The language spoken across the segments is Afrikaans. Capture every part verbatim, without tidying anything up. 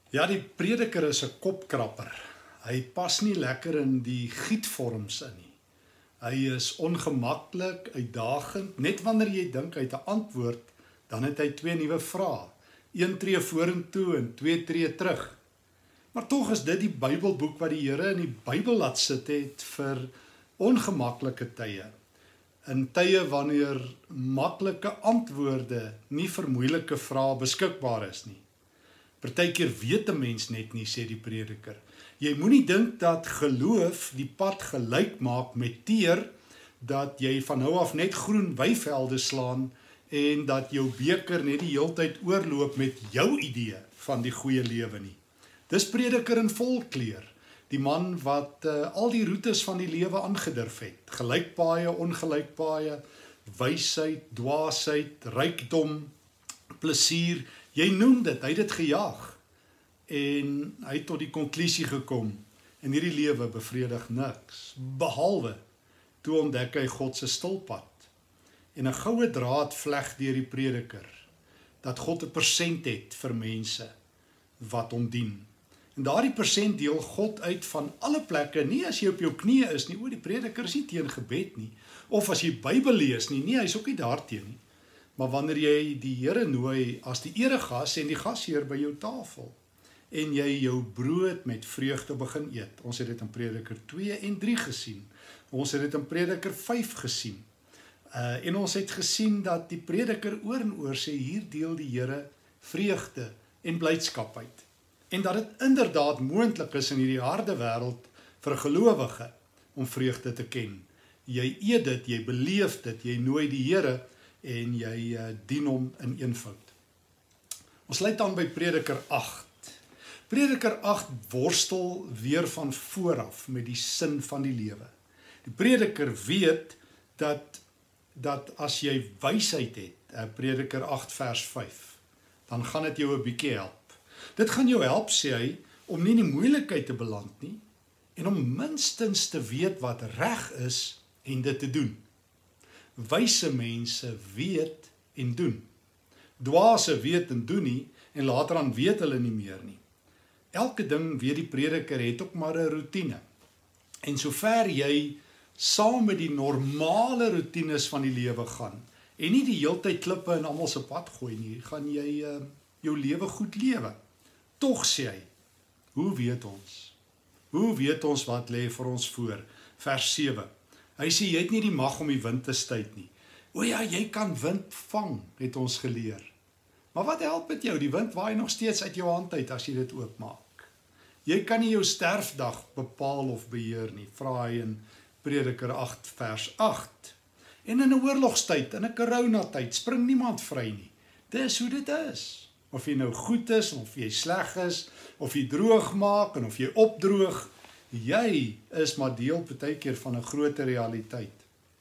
Ja, die prediker is 'n kopkrapper. Hy pas nie lekker in die gietvorms in nie. Hy is ongemaklik, uitdagend. Net wanneer jy dink hy het 'n antwoord, dan het hy twee nuwe vrae. Een tree vorentoe en twee tree terug. Maar tog is dit die Bybelboek wat die Here in die Bybel laat sit het vir ongemaklike tye. In tye wanneer maklike antwoorde nie vir moeilike vrae beskikbaar is nie. Partykeer weet 'n mens net nie, sê die prediker. Jy moenie dink dat geloof die pad gelyk maak met teer, dat jy van nou af net groen weivelde slaan en dat jou beker net die heeltyd oorloop met jou idee van die goeie lewe nie. Dis prediker in volkleur, die man wat uh, al die roetes van die lewe aangedurf het. Gelykpaaie, ongelykpaaie, wysheid, dwaasheid, rykdom, plesier. Jy noem dit, hy het dit gejaag. En hy het tot die konklusie gekom, in hierdie lewe bevredig niks, behalwe, toe ontdek hy God se stilpad. En 'n goue draad vleg deur die prediker, dat God 'n persent het vir mense wat hom dien. En daardie persent deel God uit van alle plekke, nie as jy op jou knieë is nie, o, die prediker is nie teen gebed nie, of as jy Bybel lees nie, nie, hy is ook nie daarteen nie. Maar wanneer jy die Here nooi as die eregas en die gasheer by jou tafel, en jy jou brood met vreugde begin eet. Ons het dit in Prediker twee en drie gesien. Ons het dit in Prediker vyf gesien. Uh, en ons het gesien dat die prediker oor en oor sê, hier deel die Here vreugde en blydskap uit. En dat dit inderdaad moontlik is in hierdie harde wêreld vir 'n gelowige om vreugde te ken. Jy eet dit, jy beleef dit, jy nooi die Here en jy uh, dien hom in eenvoud. Ons lei dan by Prediker agt. Prediker agt worstel weer van vooraf met die sin van die lewe. Die prediker weet dat, dat as jy wysheid het, Prediker agt vers vyf, dan gaan dit jou 'n bietjie help. Dit gaan jou help, sê hy, om nie in die moeilikheid te beland nie, en om minstens te weet wat reg is en dit te doen. Wyse mense weet en doen. Dwaase weet en doen nie, en later aan weet hulle nie meer nie. Elke ding, weet die prediker, het ook maar 'n roetine. En sover jy saam met die normale roetines van die lewe gaan, en nie die heeltyd klippe in almal se pad gooi nie, gaan jy uh, jou lewe goed lewe. Tog sê hy, hoe weet ons? Hoe weet ons wat lê vir ons voor? Vers sewe. Hy sê, jy het nie die mag om die wind te stuit nie. O ja, jy kan wind vang, het ons geleer. Maar wat help met jou? Die wind waai nog steeds uit jou hand uit as jy dit oopmaak. Jy kan nie jou sterfdag bepaal of beheer nie, vra hy in Prediker agt vers agt. En in 'n oorlogstyd, in 'n coronatyd, spring niemand vry nie. Dis hoe dit is. Of jy nou goed is, of jy sleg is, of jy droog maak, en of jy opdroog, jy is maar deel partykeer van 'n groter realiteit.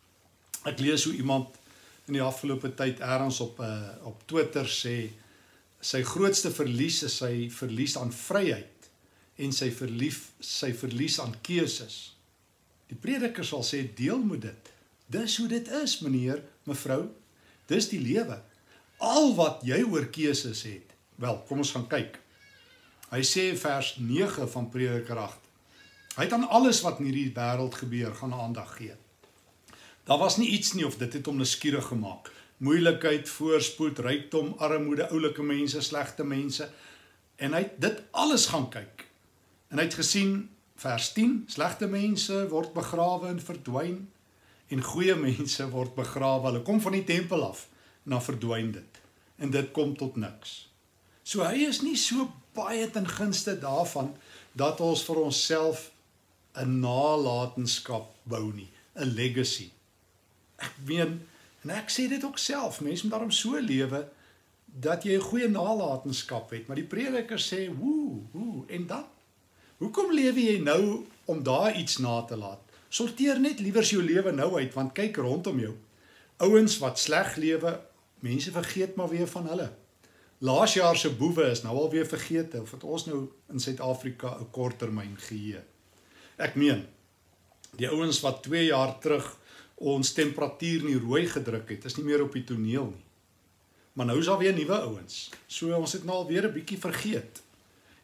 Ek lees hoe iemand in die afgelope tyd ergens op, uh, op Twitter sê, sy grootste verlies is sy verlies aan vryheid, en sy, verlief, sy verlies aan keuses. Die prediker sal sê, deel met dit. Dis hoe dit is, meneer, mevrou. Dis die lewe. Al wat jy oor keuses het, wel, kom ons gaan kyk. Hy sê vers nege van Prediker agt, hy het aan alles wat in hierdie wêreld gebeur, gaan aandag gee. Daar was nie iets nie, of dit het hom nuuskierig gemaak. Moeilikheid, voorspoed, rykdom, armoede, oulike mense, slegte mense. En hy het dit alles gaan kyk. En hy het gesien, vers tien, slegte mense word begrawe en verdwyn, en goeie mense word begrawe. Hulle kom van die tempel af, en dan verdwyn dit. En dit kom tot niks. So hy is nie so baie ten gunste daarvan, dat ons vir onsself 'n nalatenskap bou nie, 'n legacy. Ek meen, en ek sê dit ook self, mense moet daarom so lewe, dat jy 'n goeie nalatenskap het, maar die prediker sê, woe, woe, en dan? Hoekom lewe jy nou om daar iets na te laat? Sorteer net liewers jou lewe nou uit, want kyk rondom jou. Ouens wat sleg lewe, mense vergeet maar weer van hulle. Laasjaar se boewe is nou al weer vergete, of het ons nou in Suid-Afrika 'n korttermyn geheue. Ek meen, die ouens wat twee jaar terug ons temperatuur in die rooi gedruk het, is nie meer op die toneel nie. Maar nou is daar weer nuwe ouens, so ons het nou al weer 'n bietjie vergeet.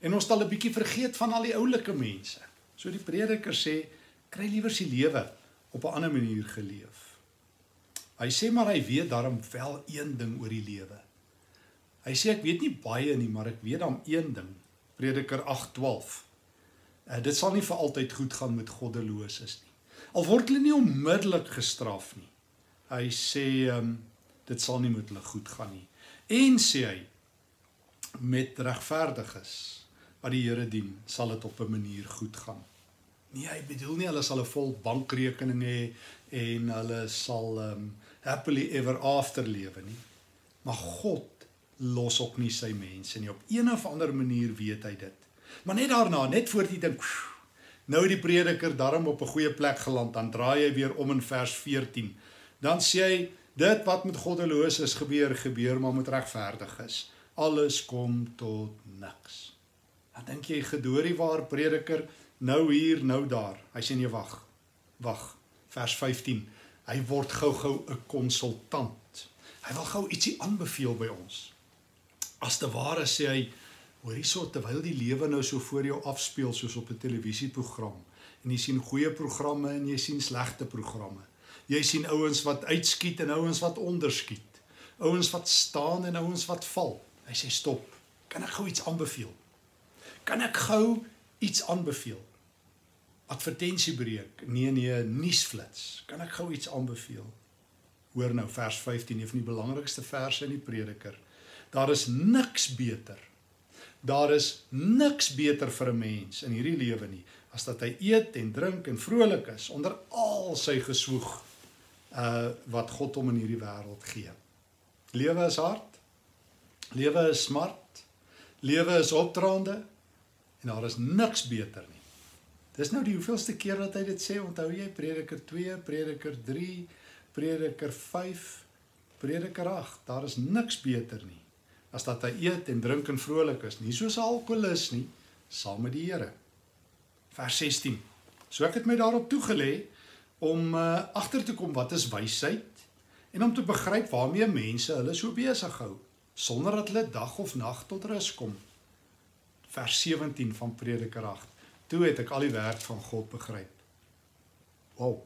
En ons het al 'n bietjie vergeet van al die oulike mense. So die prediker sê, kry liewer die lewe op 'n ander manier geleef. Hy sê maar hy weet daarom wel een ding oor die lewe. Hy sê ek weet nie baie nie, maar ek weet dan een ding. Prediker agt twaalf. Uh, dit sal nie vir altyd goed gaan met goddeloses nie. Al word hulle nie onmiddellik gestraf nie. Hy sê um, dit sal nie met hulle goed gaan nie. En sê hy met regverdiges wat die Here dien, sal dit op 'n manier goed gaan. Nee, hy bedoel nie hulle sal 'n vol bankrekening hê en hulle sal um, happily ever after lewe nie. Maar God los ook nie sy mense nie. Op een of ander manier weet hy dit. Maar net daarna, net voor die ding, nou die prediker daarom op 'n goeie plek geland, dan draai hy weer om in vers veertien. Dan sê hy, dit wat met goddeloses gebeur, gebeur maar met regverdiges. Alles kom tot niks. Dan dink jy, gedoorie waar prediker, nou hier, nou daar. Hy sê nee, wag, wag, vers vyftien. Hy word gou-gou 'n konsultant. Hy wil gou ietsie aanbeveel by ons. As te ware sê hy, hoor hierso, terwyl die lewe nou so voor jou afspeel, soos op 'n televisieprogram, en jy sien goeie programme en jy sien slegte programme. Jy sien ouens wat uitskiet en ouens wat onderskiet. Ouens wat staan en ouens wat val. Hy sê stop, kan ek gou iets aanbeveel? Kan ek gou iets aanbeveel? Advertentiebreek, nee nee, nuusflits, kan ek gou iets aanbeveel? Hoor nou, vers vyftien, een van die belangrikste verse in die prediker. Daar is niks beter, daar is niks beter vir 'n mens in hierdie lewe nie, as dat hy eet en drink en vrolik is, onder al sy geswoeg, uh, wat God hom in hierdie wêreld gee. Lewe is hard, lewe is smart, lewe is opdraande, en daar is niks beter nie. Dis nou die hoeveelste keer dat hy dit sê, onthou jy, prediker twee, prediker drie, prediker vyf, prediker agt, daar is niks beter nie, as dat hy eet en drink en vrolik is, nie soos 'n alkoholist nie, saam met die Here. Vers sestien, so ek het my daarop toegelê, om uh, agter te kom wat is wysheid, en om te begryp waarmee mense hulle so besig hou, sonder dat hulle dag of nag tot rus kom. Vers sewentien van prediker agt, toe het ek al die werk van God begryp. Wow.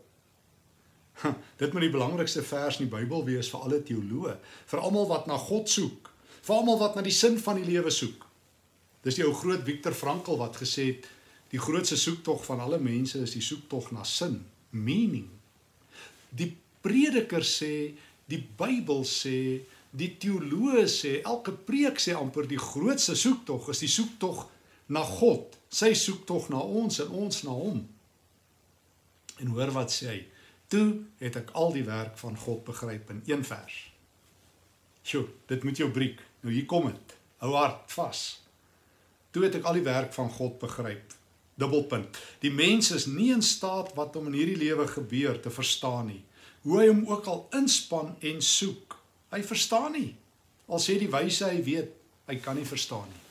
Dit moet die belangrikste vers in die Bybel wees vir alle teoloë, vir almal wat na God soek, vir almal wat na die sin van die lewe soek. Dis die ou groot Viktor Frankl wat gesê het, die grootste soektog van alle mense is die soektog na sin, meaning. Die prediker sê, die Bybel sê, die teoloë sê, elke preek sê amper die grootste soektog is die soektog na God, sy soektog na ons en ons na hom. En hoor wat sê hy, toe het ek al die werk van God begryp in een vers. Sjoe, dit moet jou breek, nou hier kom het, hou hard vas. Toe het ek al die werk van God begryp, dubbelpunt, die mens is nie in staat wat om in hierdie lewe gebeur te verstaan nie, hoe hy hom ook al inspan en soek, hy verstaan nie, al sê die wyse hy weet, hy kan nie verstaan nie.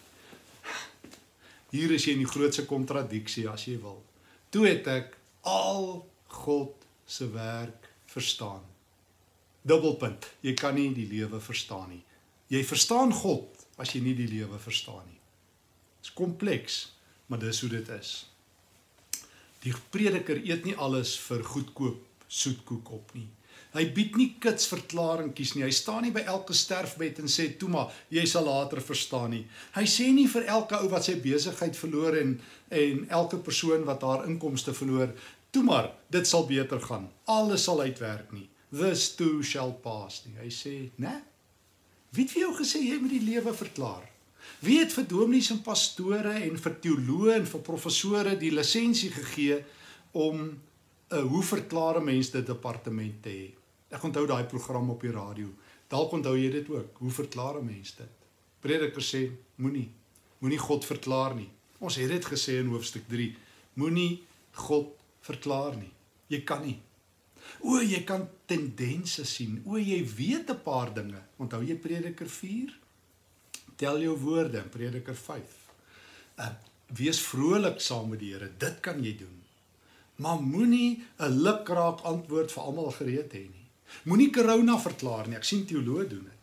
Hier is jy in die grootste kontradiksie as jy wil. Toe het ek al God se werk verstaan. Dubbelpunt, jy kan nie die lewe verstaan nie. Jy verstaan God as jy nie die lewe verstaan nie. Dit is kompleks, maar dis hoe dit is. Die prediker eet nie alles vir goedkoop soetkoek op nie. Hy bied nie kits verklaringkies nie, hy staan nie by elke sterfbed en sê, toe maar, jy sal later verstaan nie. Hy sê nie vir elke ou wat sy besigheid verloor en, en elke persoon wat haar inkomste verloor, toe maar, dit sal beter gaan, alles sal uitwerk nie, this too shall pass nie. Hy sê, nee, wie het vir jou gesê, jy moet die lewe verklaar? Wie het vir dominees en pastore en vir teoloë en vir professore die lisensie gegee om Uh, hoe verklaar 'n mens dit departement te hê? Ek onthou daai program op die radio. Dalk onthou jy dit ook. Hoe verklaar 'n mens dit? Prediker sê, moenie, moenie God verklaar nie. Ons het dit gesê in hoofstuk drie. Moenie God verklaar nie. Jy kan nie. O, jy kan tendense sien. O, jy weet 'n paar dinge. Onthou jy Prediker vier? Tel jou woorde in Prediker vyf. Uh, wees vrolik saam met die Here. Dit kan jy doen. Maar moenie 'n lukraak antwoord vir almal gereed hê nie. Moenie corona verklaar nie, ek sien teoloë doen dit.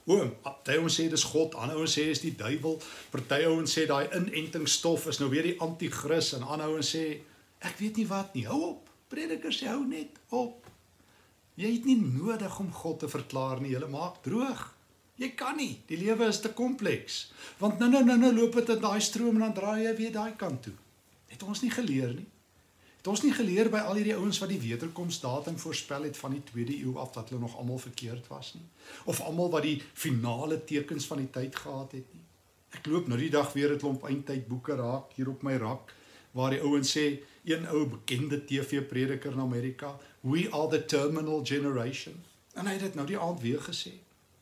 O, party ouens sê dis God, ander ouens sê is die duiwel, party ouens sê daai inentingsstof is nou weer die anti-kris, en ander ouens sê, ek weet nie wat nie, hou op, predikers sê hou net op. Jy het nie nodig om God te verklaar nie, jy maak droog. Jy kan nie, die lewe is te kompleks. Want nou nou nou nou loop dit in daai stroom en dan draai jy weer daai kant toe. Het ons nie geleer nie. Het ons nie geleer by al hierdie ouens wat die wederkomsdatum voorspel het van die tweede eeu af dat hulle nog almal verkeerd was nie? Of almal wat die finale tekens van die tyd gehad het nie? Ek loop nou die dag weer 'n klomp eindtydboeke raak hier op my rak waar die ouens sê, een ou bekende T V-prediker in Amerika, we are the terminal generation. En hy het dit nou die aand weer gesê.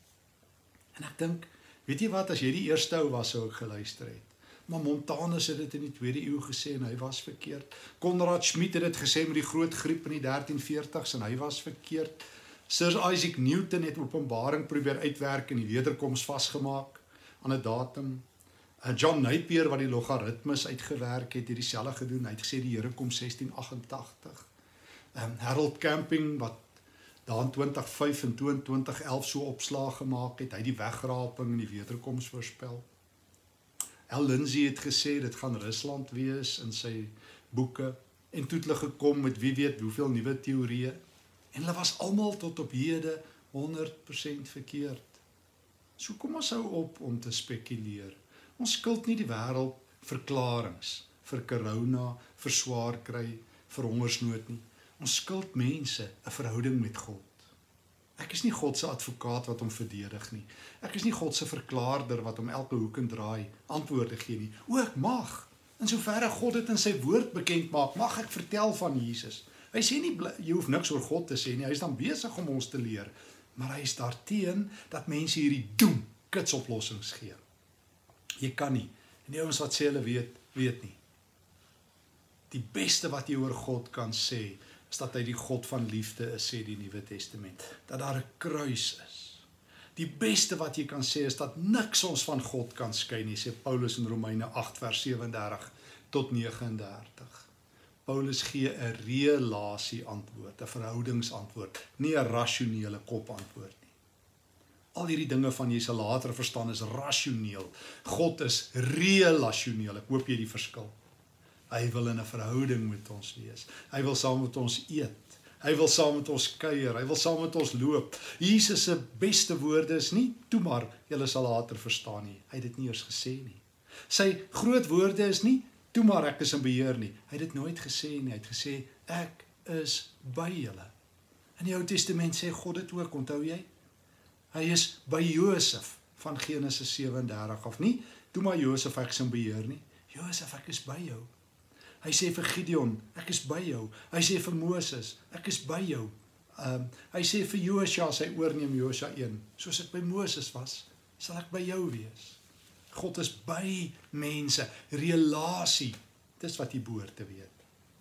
En ek dink, weet jy wat, as jy die eerste ou was, sou ek geluister het. Maar Montanus het dit in die tweede eeu gesê en hy was verkeerd. Konrad Schmid het dit gesê met die groot griep in die dertien veertigs en hy was verkeerd. Sir Isaac Newton het Openbaring probeer uitwerk en die wederkoms vasgemaak aan 'n datum. John Napier wat die logaritmes uitgewerk het, het dieselfde gedoen. Hy het gesê die Here kom sestien agt-en-tagtig. Um, Harold Camping wat daar in twintig vyf en twintig elf so opslag gemaak het, hy het die wegraping en die wederkoms voorspel. Al Lindsay het gesê, dit gaan Rusland wees in sy boeke, en toe het hulle gekom met wie weet hoeveel nuwe teorieë, en hulle was almal tot op hede honderd persent verkeerd. So kom ons hou op om te spekuleer. Ons skuld nie die wêreld verklarings vir corona, vir swaar kry, vir hongersnood nie. Ons skuld mense 'n verhouding met God. Ek is nie God se advokaat wat hom verdedig nie. Ek is nie God se verklaarder wat hom elke hoek en draai antwoorde gee nie. O, ek mag. In soverre God dit in sy woord bekend maak, mag ek vertel van Jesus. Hy sê nie, jy hoef niks oor God te sê nie, hy is dan besig om ons te leer. Maar hy is daarteen dat mense hierdie doem, kitsoplossings gee. Jy kan nie. En die ouens wat sê hulle weet, weet nie. Die beste wat jy oor God kan sê, is dat hy die God van liefde is, sê die Nuwe Testament. Dat daar 'n kruis is. Die beste wat jy kan sê, is dat niks ons van God kan skei nie, sê Paulus in Romeine agt vers sewe en dertig tot nege en dertig. Paulus gee 'n relasie antwoord, 'n verhoudingsantwoord, nie 'n rasionele kop antwoord nie. Al hierdie dinge van jy sal later verstaan is rasioneel. God is relasioneel. Ek hoop jy die verskil. Hy wil in 'n verhouding met ons wees. Hy wil saam met ons eet. Hy wil saam met ons kuier. Hy wil saam met ons loop. Jesus se beste woorde is nie, toe maar, julle sal later verstaan nie. Hy het dit nie eers gesê nie. Sy groot woorde is nie, toe maar ek is in beheer nie. Hy het dit nooit gesê nie. Hy het gesê, ek is by julle. In die Ou Testament sê God dit ook, onthou jy? Hy is by Josef van Genesis sewe en dertig af nie, toe maar Josef, ek is in beheer nie. Josef, ek is by jou. Hy sê vir Gideon, ek is by jou. Hy sê vir Moses, ek is by jou. Um, hy sê vir Josua, sy oorneem Josua een, soos ek by Moses was, sal ek by jou wees. God is by mense, relasie, dis wat jy behoort te weet.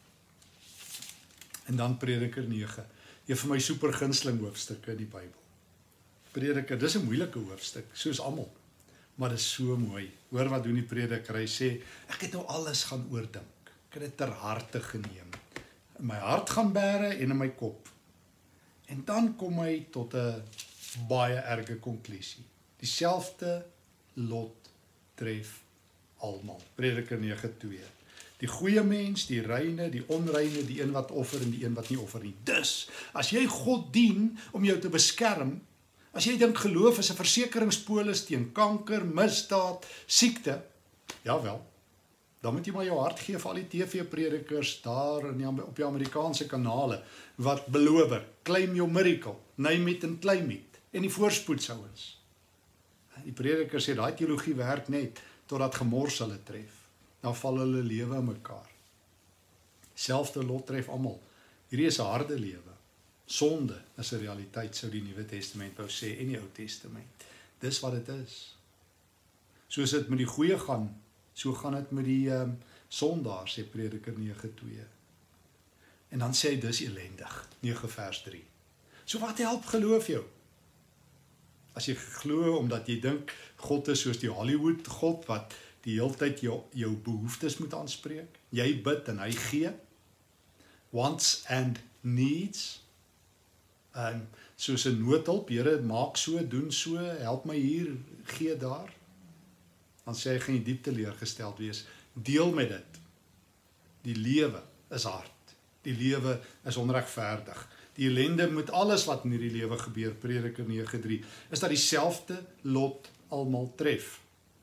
En dan Prediker nege, een van my super gunsteling hoofstukke in die Bybel. Prediker, dis 'n moeilike hoofstuk, soos almal, maar dis so mooi. Hoor wat doen die prediker, hy sê, ek het nou alles gaan oordink. Ek het dit ter harte geneem. In my hart gaan bære en in my kop. En dan kom hy tot 'n baie erge konklusie. Dieselfde lot tref almal. Prediker nege twee. Die goeie mens, die reine, die onreine, die een wat offer en die een wat nie offer nie. Dus, as jy God dien om jou te beskerm, as jy dink geloof is 'n versekeringspolis teen kanker, misdaad, siekte, jawel, dan moet jy maar jou hart gee vir al die T V-predikers daar in die, op die Amerikaanse kanale, wat beloof, claim your miracle, name it and claim it, en die voorspoedsouens. Die prediker sê, daai teologie werk net, totdat gemors hulle tref, dan val hulle lewe in mekaar. Selfde lot tref almal, hierdie is 'n harde lewe, sonde is 'n realiteit, sou die Nuwe Testament wou sê, en die Ou Testament, dis wat dit is. Soos dit met die goeie gaan, so gaan dit met die um, sondaar, sê Prediker nege twee. En dan sê hy, dis elendig, nege vers drie. So wat help geloof jou? As jy glo, omdat jy dink, God is soos die Hollywood God, wat die hele tyd jou, jou behoeftes moet aanspreek, jy bid en hy gee, wants and needs, Um, soos 'n noodhulp, Here, maak so, doen so, help my hier, gee daar. Dan sê hy, gaan jy diep teleurgesteld wees. Deel met dit. Die lewe is hard. Die lewe is onregverdig. Die ellende met alles wat in hierdie lewe gebeur, Prediker nege drie, is dat dieselfde lot almal tref.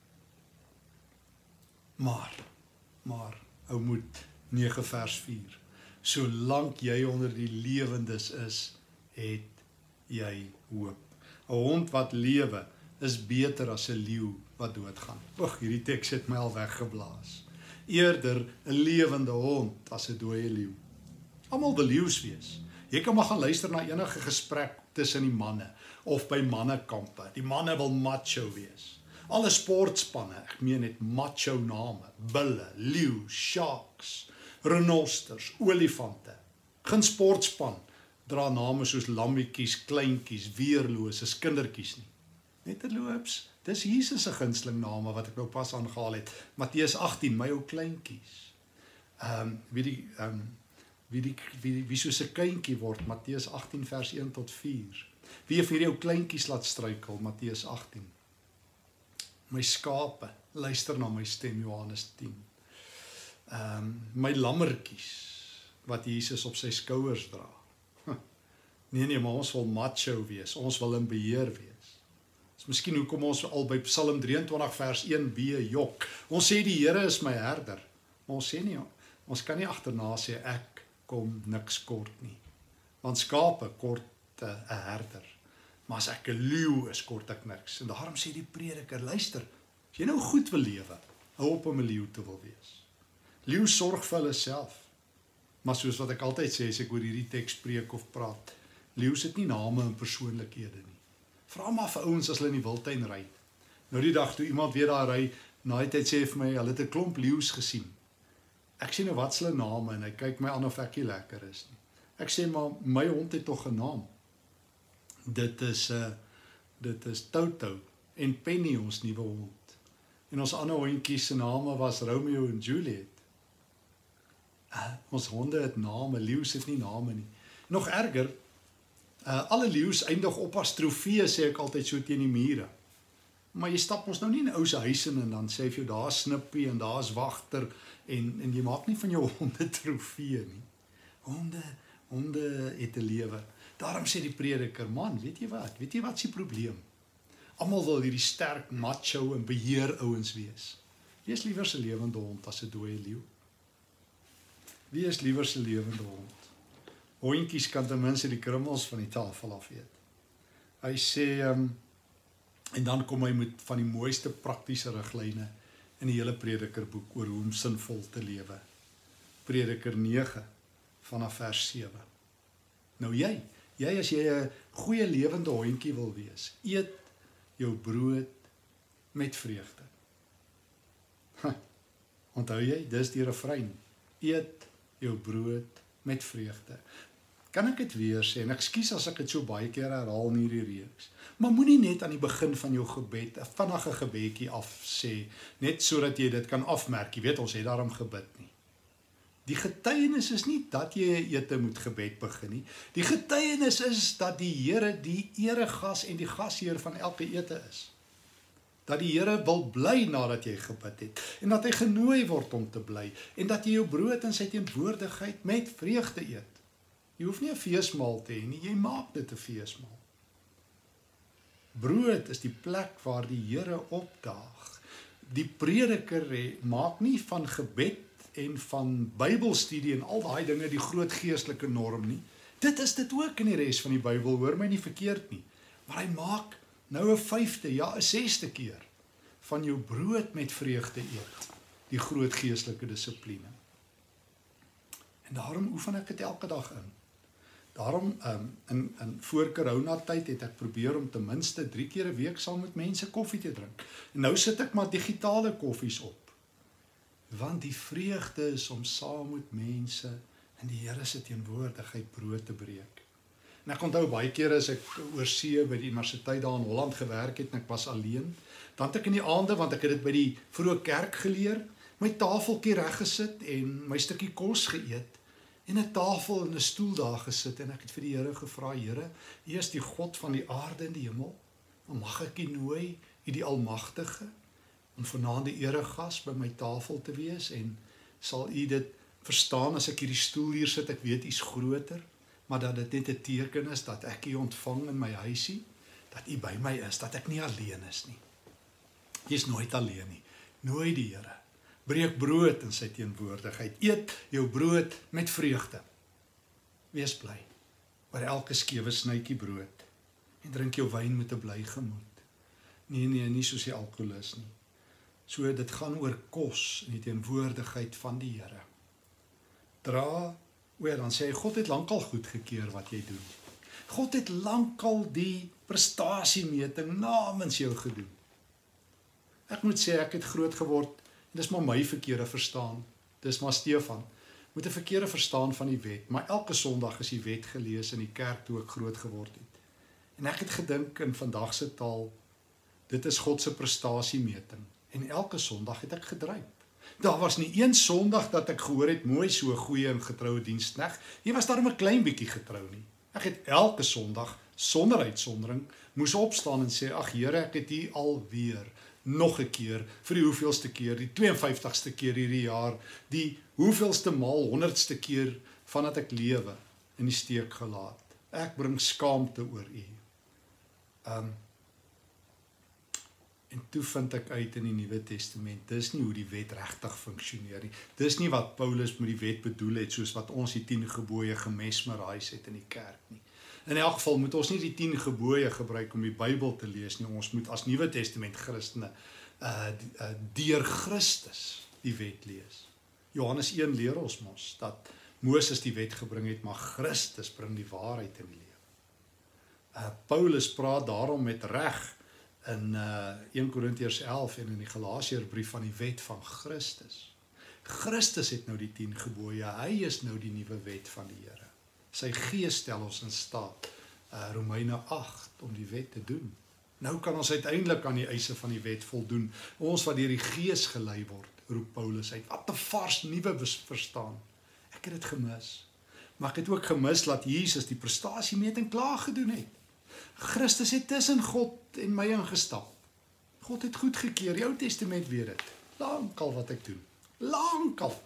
Maar, maar, ou moet nege vers vier, solank jy onder die lewendes is, het jy hoop. 'n Hond wat lewe is beter as 'n leeu wat doodgaan. Oeg, hierdie teks het my al weggeblaas. Eerder 'n lewende hond as 'n dooie leeu. Almal wil leeu's wees. Jy kan maar gaan luister na enige gesprek tussen die manne of by mannekampe. Die manne wil macho wees. Alle sportspanne, ek meen net macho name, bulle, leeu, sharks, renosters, olifante. Geen sportspan dra name soos lammetjies, kleintjies, weerloses, kindertjies nie. Net terloops, dis Jesus se gunsteling name wat ek nou pas aangehaal het. Matteus agttien, my ou kleintjies. Ehm um, wie die ehm um, wie die wie, wie soos 'n kindjie word, Matteus agttien vers een tot vier. Wie het vir jou kleintjies laat struikel, Matteus agttien. My skape, luister na my stem, Johannes tien. Ehm um, my lammertjies wat Jesus op sy skouers dra. Nee nee, maar ons wil macho wees, ons wil in beheer wees. Dis miskien hoekom ons al by Psalm drieëntwintig vers een b jok. Ons sê die Here is my herder, maar ons sê nie, ons kan nie agterna sê ek kom niks kort nie. Want skape kort 'n uh, herder. Maar as ek 'n leeu is, kort ek niks. En daarom sê die prediker, luister, as jy nou goed wil lewe, hou op om 'n leeu te wil wees. Leeu sorg vir hulle self. Maar soos wat ek altyd sê, as ek oor hierdie teks preek of praat, leeu's het nie name en persoonlikhede nie. Vra maar vir ouens as hulle in die wildtuin ry. Nou die dag toe iemand weer daar ry, na die tyd sê vir my, hulle het 'n klomp leeu's gesien. Ek sê nou, wat is hulle name? En hy kyk my aan of ek nie lekker is nie. Ek sê, maar my hond het tog 'n naam. Dit is, uh, dit is Toto en Penny, ons nuwe hond. En ons ander hondjies se name was Romeo en Juliet. Uh, ons honde het name, leeu's het nie name nie. Nog erger, uh, alle leeu's eindig op as trofee, sê ek altyd so teen die mure. Maar jy stap ons nou nie in 'n ou se huis in en dan sê vir jou, daar is Snippie en daar is Wagter en, en jy maak nie van jou honde trofee nie. Honde, honde het 'n lewe. Daarom sê die prediker, man, weet jy wat, weet jy wat is die probleem? Almal wil hierdie sterk macho en beheer ouens wees. Wees liewer 'n lewende hond as 'n dooie leeu. Wees liewer 'n lewende hond. Hondjies kan ten minste die krummels van die tafel af eet. Hy sê, um, en dan kom hy met van die mooiste praktiese riglyne in die hele Predikerboek oor hoe om sinvol te lewe. Prediker nege vanaf vers sewe. Nou jy, jy as jy 'n goeie lewende hondjie wil wees, eet jou brood met vreugde. Ha, onthou jy, dis die refrein. Eet jou brood met vreugde. Kan ek dit weer sê, en ekskuus as ek dit so baie keer herhaal in hierdie reeks, maar moenie net aan die begin van jou gebed 'n vinnige gebedjie af sê, net sodat jy dit kan afmerk. Jy weet, ons het daarom gebid nie. Die getuienis is nie dat jy 'n ete moet gebed begin nie. Die getuienis is dat die Here die eregas en die gasheer van elke ete is. Dat die Here wil bly nadat jy gebid het, en dat hy genooi word om te bly, en dat jy jou brood in sy teenwoordigheid met vreugde eet. Jy hoef nie 'n feesmaal te hê nie, jy maak dit 'n feesmaal. Brood is die plek waar die Here opdaag. Die prediker he, maak nie van gebed en van Bybelstudie en al daai dinge die groot geestelike norm nie. Dit is dit ook in die res van die Bybel, hoor my nie verkeerd nie. Maar hy maak nou 'n vyfde, ja 'n sesde keer van jou brood met vreugde eet, die groot geestelike dissipline. En daarom oefen ek dit elke dag in. Daarom um, in, in voor corona tyd het ek probeer om ten minste drie keer 'n week saam met mense koffie te drink. En nou sit ek maar digitale koffies op. Want die vreugde is om saam met mense in die Here se teenwoordigheid brood te breek. En ek onthou baie kere as ek oor see by die universiteit daar in Holland gewerk het en ek was alleen, dan het ek in die aande, want ek het dit by die vroeë kerk geleer, my tafeltjie reggesit en my stukkie kos geëet. en 'n tafel en 'n stoel daar gesit en ek het vir die Here gevra, Here, U is die God van die aarde en die hemel. Mag ek U nooi, U die Almagtige, om vanaand die eregas by my tafel te wees en sal U dit verstaan as ek hierdie stoel hier sit, ek weet U's groter, maar dat dit net 'n teken is dat ek U ontvang in my huisie, dat U by my is, dat ek nie alleen is nie. Jy is nooit alleen nie. Nooi die Here. Breek brood in sy teenwoordigheid. Eet jou brood met vreugde. Wees bly oor elke skewe snytjie brood en drink jou wyn met 'n bly gemoed. Nee, nee, nie soos die alkoholus nie. So dit gaan oor kos in die teenwoordigheid van die Here. Dra, oor dan sê hy, God het lankal goedgekeur wat jy doen. God het lankal die prestasiemeting namens jou gedoen. Ek moet sê, ek het groot geword, en dis maar my verkeerde verstaan, dis maar Stefan, met 'n verkeerde verstaan van die wet, maar elke Sondag is die wet gelees in die kerk toe ek groot geword het. En ek het gedink in vandag se taal, dit is God se prestasiemeting, en elke Sondag het ek gedruip. Daar was nie een Sondag dat ek gehoor het, mooi so goeie en getroue diensknegt, jy was daarom 'n klein bietjie getrou nie. Ek het elke Sondag, sonder uitsondering, moes opstaan en sê, ag Here, ek het hier alweer, nog 'n keer, vir die hoeveelste keer, die twee en vyftigste keer hierdie jaar, die hoeveelste maal, honderdste keer, vandat ek lewe, in die steek gelaat. Ek bring skaamte oor U. Um, en toe vind ek uit in die Nuwe Testament, dis nie hoe die wet regtig funksioneer nie. Dis nie wat Paulus met die wet bedoel het, soos wat ons die tien gebooie gemesmerise het in die kerk nie. In elk geval moet ons nie die tien gebooie gebruik om die Bybel te lees nie, ons moet as Nuwe Testament Christene uh, uh, deur Christus die wet lees. Johannes een leer ons mos, dat Moses die wet gebring het, maar Christus bring die waarheid in die lewe. Uh, Paulus praat daarom met reg in uh, een Korintiërs elf en in die Galasiërbrief van die wet van Christus. Christus het nou die tien gebooie, hy is nou die nuwe wet van die Here. Sy gees stel ons in staat, uh, Romeine agt, om die wet te doen. Nou kan ons uiteindelik aan die eise van die wet voldoen, ons wat deur die gees gelei word, roep Paulus uit, wat 'n vars nuwe verstaan. Ek het dit gemis, maar ek het ook gemis dat Jesus die prestasiemeting klaar gedoen het. Christus het tussen God en my ingestap. God het goedgekeur, die Ou Testament weet dit, lankal wat ek doen, lankal.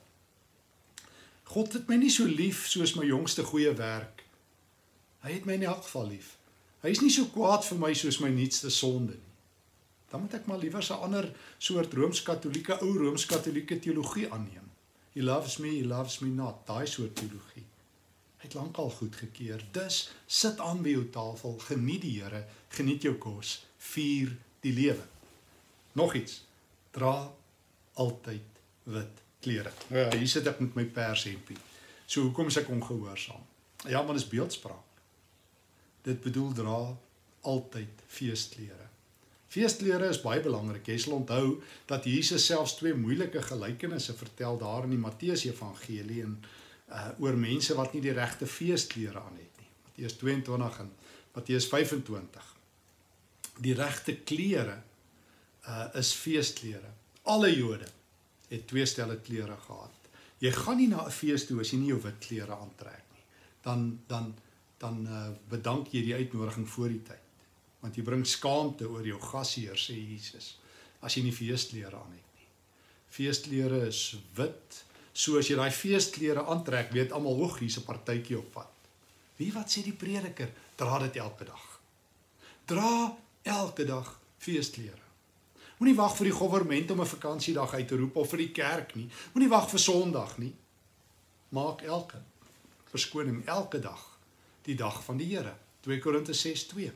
God het my nie so lief soos my jongste goeie werk. Hy het my in elk geval lief. Hy is nie so kwaad vir my soos my nuutste sonde nie. Dan moet ek maar liewer 'n ander soort Rooms-Katolieke, ou Rooms-Katolieke teologie aanneem. He loves me, he loves me not, daai soort teologie. Hy het lankal goedgekeur. Dus sit aan by jou tafel, geniet die Here, geniet jou kos, vier die lewe. Nog iets, dra altyd wit klere. Ja, hier sit ek met my pershempie. So hoekom is ek ongehoorsaam? Ja, maar dis beeldspraak. Dit bedoel dra altyd feestklere. Feestklere is baie belangrik. Jy sal onthou dat Jesus selfs twee moeilike gelykenisse vertel daar in die Matteus Evangelie en uh, oor mense wat nie die regte feestklere aan het nie. Matteus tweeëntwintig en Matteus vyfentwintig. Die regte klere uh, is feestklere. Alle Jode het twee stelle klere gehad. Jy gaan nie na 'n fees toe as jy nie jou wit klere aantrek nie. Dan dan dan uh, bedank jy die uitnodiging voor die tyd. Want jy bring skaamte oor jou gasheer, sê Jesus, as jy nie feestklere aan het nie. Feestklere is wit, so as jy daai feestklere aantrek, weet almal, hoog, hier's 'n partytjie op pad. Wie wat sê die prediker? Dra dit elke dag. Dra elke dag feestklere. Moenie wag vir die regering om 'n vakansiedag uit te roep of vir die kerk nie. Moenie wag vir Sondag nie. Maak elke verskoning elke dag die dag van die Here. twee Korintiërs ses twee.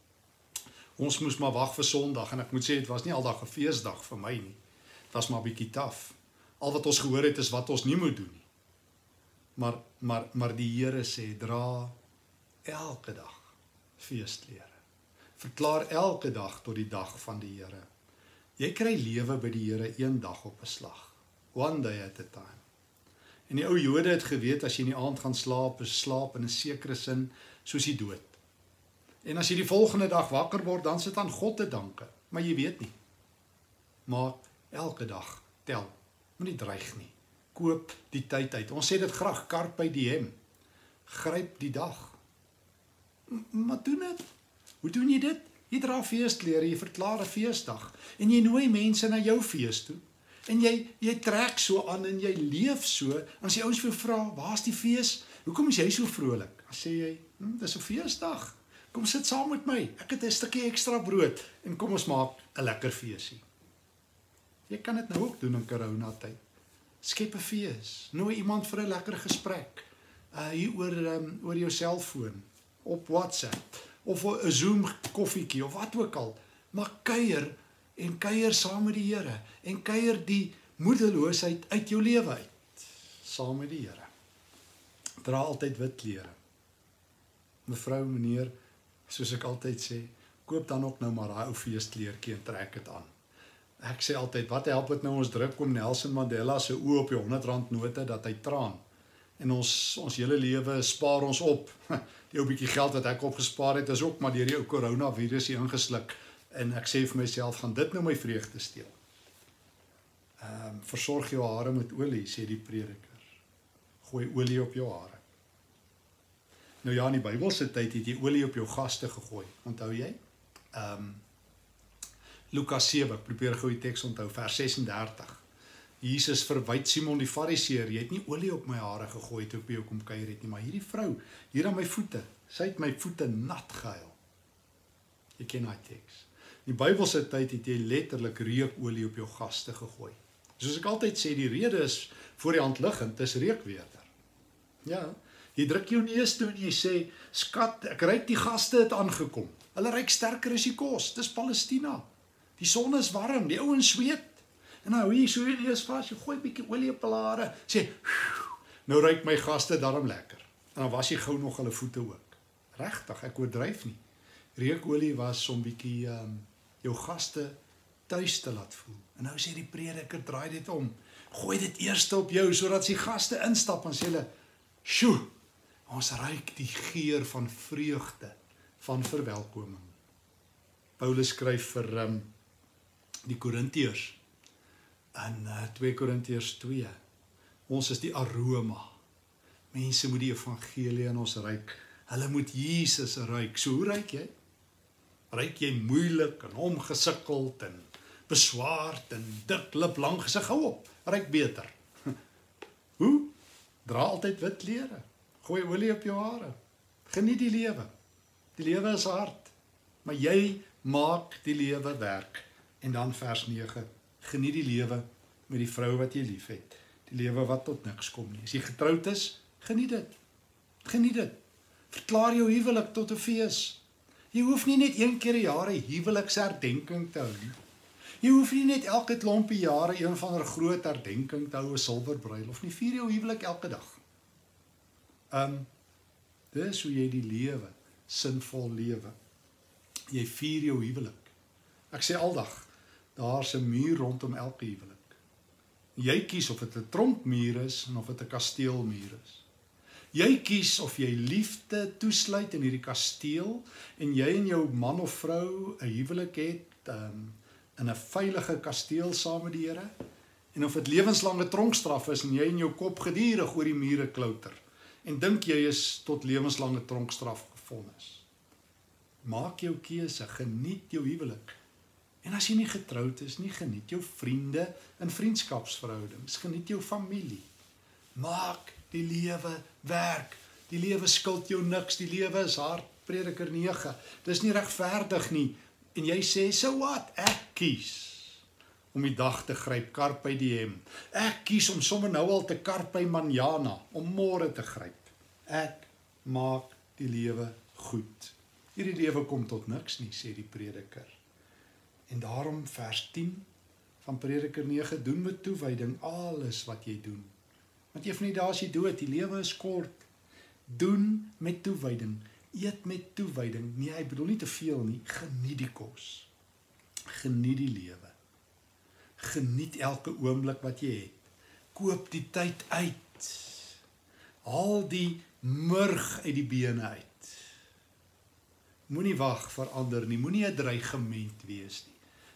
Ons moes maar wag vir Sondag en ek moet sê dit was nie aldag 'n feesdag vir my nie. Dit was maar 'n bietjie taaf. Al wat ons gehoor het is wat ons nie moet doen nie. Maar maar maar die Here sê dra elke dag feestklere. Verklaar elke dag tot die dag van die Here. Jy kry lewe by die Here een dag op 'n slag. One day at a time. En die ou Jode het geweet as jy in die aand gaan slaap, is slaap in 'n sekere sin soos die dood. En as jy die volgende dag wakker word, dan sit aan God te danke, maar jy weet nie. Maak elke dag tel. Moenie dreig nie. koop die tyd uit. Ons sê dit graag, carpe diem. Gryp die dag. Maar doen dit. Hoe doen jy dit? Jy dra feestklere, jy verklaar 'n feesdag en jy nooi mense na jou fees toe. En jy jy trek so aan en jy leef so. As jy ouens vir vra, "Waar's die fees? Hoekom is jy so vrolik?" Dan sê jy, hm, "Dis 'n feesdag. Kom sit saam met my. Ek het 'n stukkie ekstra brood en kom ons maak 'n lekker feesie." Jy kan dit nou ook doen in corona tyd. Skep 'n fees. Nooi iemand vir 'n lekker gesprek. Uh hier oor um, oor jou selfoon, op WhatsApp of 'n Zoom koffietjie of wat ook al. Maar kuier en kuier saam met die Here en kuier die moedeloosheid uit jou lewe uit saam met die Here. Dra altyd wit klere. Mevrou, meneer, soos ek altyd sê, koop dan ook nou maar daai ou feestkleertjie en trek dit aan. Ek sê altyd, wat help dit nou ons druk om Nelson Mandela se oë op die honderd rand note dat hy traan? En ons ons hele lewe spaar ons op. Die ou bietjie geld wat ek opgespaar het is ook maar deur die ou coronavirus hier ingesluk. En ek sê vir myself, gaan dit nou my vreugde steel? Ehm um, versorg jou hare met olie, sê die prediker. Gooi olie op jou hare. Nou ja, in die Bybelse tyd het jy olie op jou gaste gegooi. Onthou jy? Ehm um, Lukas sewe, ek probeer gou die teks onthou, vers ses en dertig. Jesus verwyd Simon die Fariseer, jy het nie olie op my hare gegooi toe ek by jou kom kuier het nie, maar hierdie vrou, hier aan my voete, sy het my voete nat gehuil. Jy ken daai teks. In die Bybelse tyd het jy letterlik reukolie op jou gaste gegooi. Soos ek altyd sê, die rede is voor die hand liggend, is reukweerder. Ja, jy druk jou neus toe en jy sê, skat, ek ruik die gaste het aangekom. Hulle ruik sterker as die kos, dis Palestina. Die son is warm, die ouens sweet. En nou hou jy so jy neus vas, jy gooi 'n bietjie olie op hulle hare, sê, nou ruik my gaste darm lekker. En dan was jy gou nog hulle voete ook. Regtig, ek oordryf nie. Reukolie was om bietjie um, jou gaste tuis te laat voel. En nou sê die prediker, draai dit om. Gooi dit eers op jou, sodat as die gaste instap, en sê hulle, sjoe, ons ruik die geur van vreugde, van verwelkoming. Paulus skryf vir um, die Korintiërs, in uh, twee Korintiërs twee, ons is die aroma. Mense moet die evangelie in ons ruik. Hulle moet Jesus ruik. So hoe ruik jy? Ruik jy moeilik en omgesukkeld en beswaard en dik lip lang gesig? Hou op, ruik beter. Hoe? Dra altyd wit klere. Gooi olie op jou hare. Geniet die lewe. Die lewe is hard, maar jy maak die lewe werk. En dan vers nege, geniet die lewe met die vrou wat jy lief het. Die lewe wat tot niks kom nie. As jy getroud is, geniet dit. Geniet dit. Verklaar jou huwelik tot 'n fees. Jy hoef nie net een keer 'n jaar 'n huweliksherdenking te hou nie. Jy hoef nie net elke klompie jare een van 'n groot herdenking te hou, 'n silverbruilof nie. Vier jou huwelik elke dag. Um, dis hoe jy die lewe sinvol lewe. Jy vier jou huwelik. Ek sê aldag, daar's 'n muur rondom elke huwelik. Jy kies of dit 'n trompmuur is en of dit 'n kasteelmuur is. Jy kies of jy liefde toesluit in hierdie kasteel en jy en jou man of vrou 'n huwelik het um, in 'n veilige kasteel saam met die Here, en of dit lewenslange tronkstraf is en jy in jou kop gedurig oor die mure klouter en dink jy is tot lewenslange tronkstraf gevonnis. Maak jou keuse, geniet jou huwelik. En as jy nie getroud is nie, geniet jou vriende en vriendskapsverhoudings, geniet jou familie. Maak die lewe werk. Die lewe skuld jou niks, die lewe is hard. Prediker nege. Dis nie regverdig nie. En jy sê, so wat? Ek kies om die dag te gryp, carpe diem. Ek kies om sommer nou al te carpe manjana, om môre te gryp. Ek maak die lewe goed. Hierdie lewe kom tot niks nie, sê die prediker. En daarom vers tien van Prediker nege, doen met toewyding alles wat jy doen. Want jy van die dae as jy dood, die lewe is kort. Doen met toewyding, eet met toewyding. Nee, hy bedoel nie te veel nie, geniet die kos. Geniet die lewe. Geniet elke oomblik wat jy het. Koop die tyd uit. Haal die murg uit die bene uit. Moenie wag vir ander nie, moenie 'n dreigement wees nie.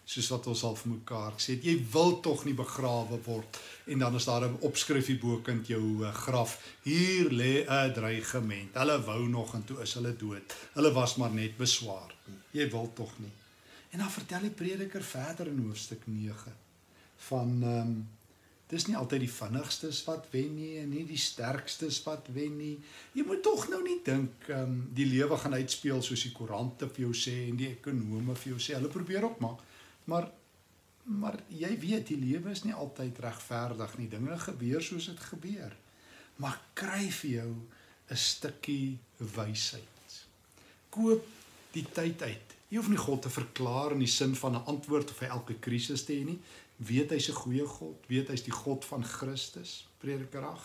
soos wat ons al vir mekaar gesê het, jy wil tog nie begrawe word, en dan is daar 'n opskrifie bokant jou uh, graf, hier lê 'n dreigement, hulle wou nog en toe is hulle dood, hulle was maar net beswaar, jy wil tog nie. En dan vertel die prediker verder in hoofstuk nege, van, um, dis nie altyd die vinnigstes wat wen nie, en nie die sterkstes wat wen nie, jy moet tog nou nie dink, um, die lewe gaan uitspeel soos die koerante vir jou sê, en die ekonome vir jou sê, hulle probeer ook maar, maar, maar jy weet, die lewe is nie altyd regverdig nie, dinge gebeur soos dit gebeur, maar kry vir jou 'n stukkie wysheid, koop die tyd uit, jy hoef nie God te verklaar in die sin van 'n antwoord of hy elke krisis te hê nie, weet hy's 'n goeie God, weet hy's die God van Christus, Prediker agt,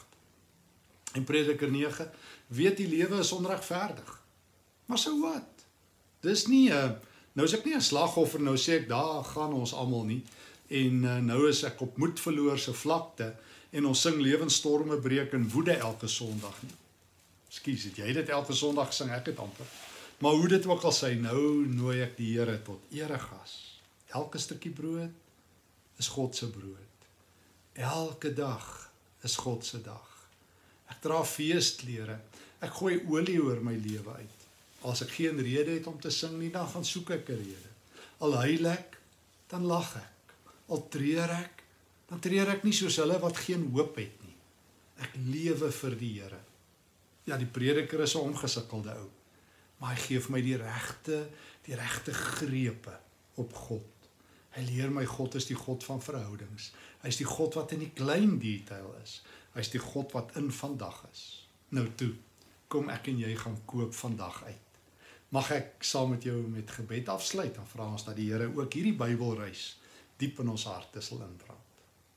en Prediker nege, weet die lewe is onregverdig, maar so wat, dis nie 'n Nou is ek nie 'n slagoffer, nou sê ek, daar gaan ons almal nie, en uh, nou is ek op moedverloorse vlakte, en ons sing lewensstorme breek en woede elke Sondag nie. Skus, het jy dit elke Sondag gesing, ek het amper. Maar hoe dit ook al sê, nou nooi ek die Here tot eregas. Elke stukkie brood is God se brood. Elke dag is God se dag. Ek dra feesklere, ek gooi olie oor my lewe uit. As ek geen rede het om te sing nie, dan gaan soek ek 'n rede. Al huil ek, dan lag ek. Al treur ek, dan treur ek nie soos hulle wat geen hoop het nie. Ek lewe vir die Here. Ja, die prediker is 'n omgesukkelde ou, maar hy gee vir my die regte, die regte grepe op God. Hy leer my God is die God van verhoudings. Hy is die God wat in die klein detail is. Hy is die God wat in vandag is. Nou toe, kom ek en jy gaan koop vandag uit. Mag ek saam met jou met gebed afsluit, dan vra ons dat die Here ook hierdie Bybelreis diep in ons harte sal inbrand.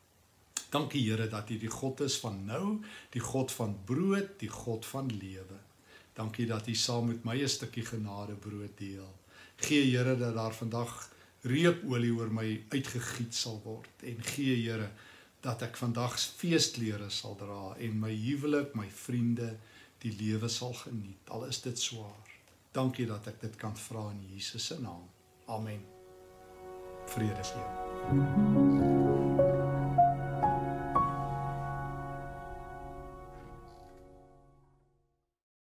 Dankie Here dat U die God is van nou, die God van brood, die God van lewe. Dankie dat U saam met my 'n stukkie genade brood deel. Gee Here dat daar vandag reukolie oor my uitgegiet sal word, en gee Here dat ek vandag feesklere sal dra, en my huwelik, my vriende, die lewe sal geniet, al is dit swaar. Dankie dat ek dit kan vra in Jesus se naam. Amen. Vrede vir jou.